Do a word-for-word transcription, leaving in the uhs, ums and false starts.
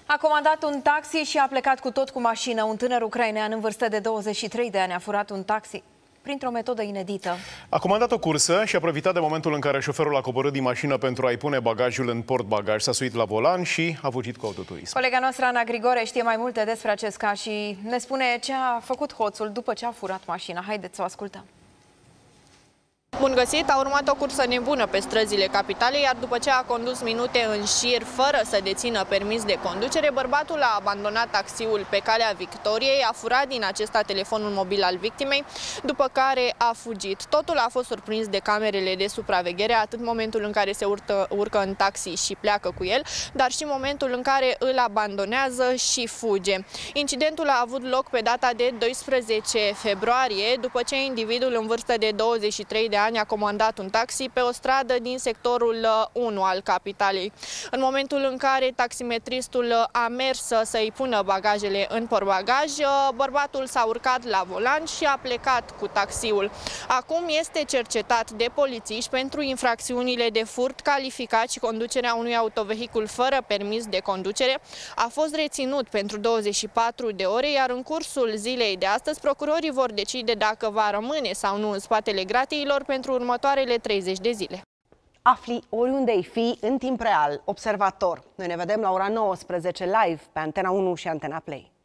A comandat un taxi și a plecat cu tot cu mașină. Un tânăr ucrainean în vârstă de douăzeci și trei de ani a furat un taxi printr-o metodă inedită. A comandat o cursă și a profitat de momentul în care șoferul a coborât din mașină pentru a-i pune bagajul în portbagaj. S-a suit la volan și a fugit cu autoturism. Colega noastră, Ana Grigore, știe mai multe despre acest caz și ne spune ce a făcut hoțul după ce a furat mașina. Haideți să o ascultăm. Bun găsit! A urmat o cursă nebună pe străzile capitalei, iar după ce a condus minute în șir fără să dețină permis de conducere, bărbatul a abandonat taxiul pe calea Victoriei, a furat din acesta telefonul mobil al victimei, după care a fugit. Totul a fost surprins de camerele de supraveghere, atât momentul în care se urcă, urcă în taxi și pleacă cu el, dar și momentul în care îl abandonează și fuge. Incidentul a avut loc pe data de doisprezece februarie, după ce individul în vârstă de douăzeci și trei de ani a comandat un taxi pe o stradă din sectorul unu al capitalei. În momentul în care taximetristul a mers să-i pună bagajele în portbagaj, bărbatul s-a urcat la volan și a plecat cu taxiul. Acum este cercetat de polițiști pentru infracțiunile de furt calificat și conducerea unui autovehicul fără permis de conducere. A fost reținut pentru douăzeci și patru de ore, iar în cursul zilei de astăzi procurorii vor decide dacă va rămâne sau nu în spatele gratiilor pentru următoarele treizeci de zile. Afli oriunde ai fi în timp real, Observator. Noi ne vedem la ora nouăsprezece live pe Antena unu și Antena Play.